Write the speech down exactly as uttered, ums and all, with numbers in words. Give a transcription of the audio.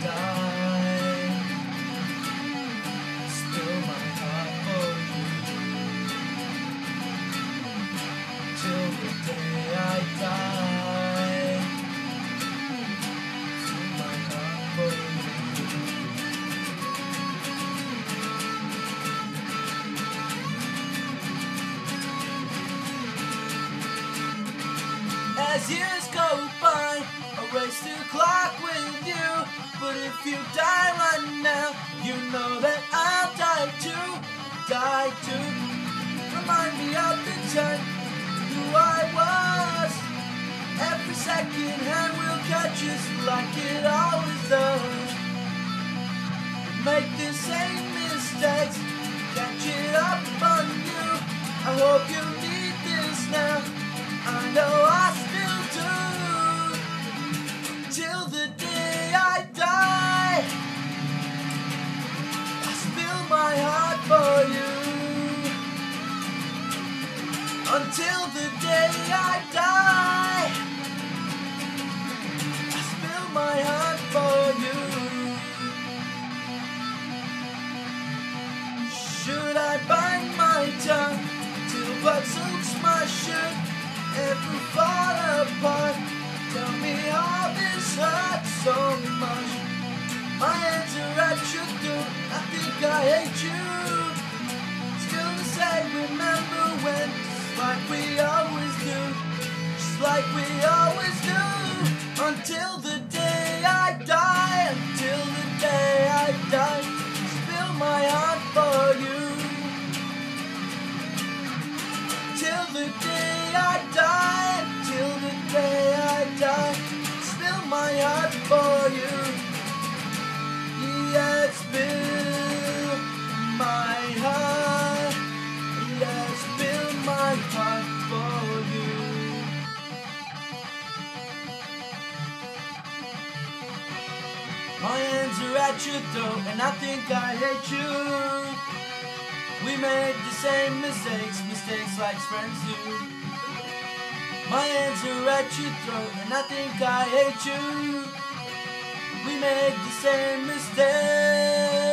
die. Spill my heart for you till the day I die. Spill my heart for you. As years go by, I race the clock with you. But if you die right now, you know that I'll die too, die too. Remind me of the time, who I was. Every second hand will catch us like it always does. Make the same mistakes, catch it up on you. I hope you need this now, I know I still do. Till the day I die, I spill my heart for you. Until the day I die, I spill my heart for you. Should I bite my tongue till blood soaks my shirt? Ever fall apart? Tell me how this hurts so much. My hands are at your door, I think I hate you. Still to say, remember when, just like we always do, just like we always do. Until the day I die, until the day I die, spill my heart for you. Till the day I die, till the day I die, spill my heart for you. Yeah, spill my heart, yeah, spill my heart for you. My hands are at your door, and I think I hate you. We made the same mistakes, mistakes like friends do. My hands are at your throat, and I think I hate you. We made the same mistakes.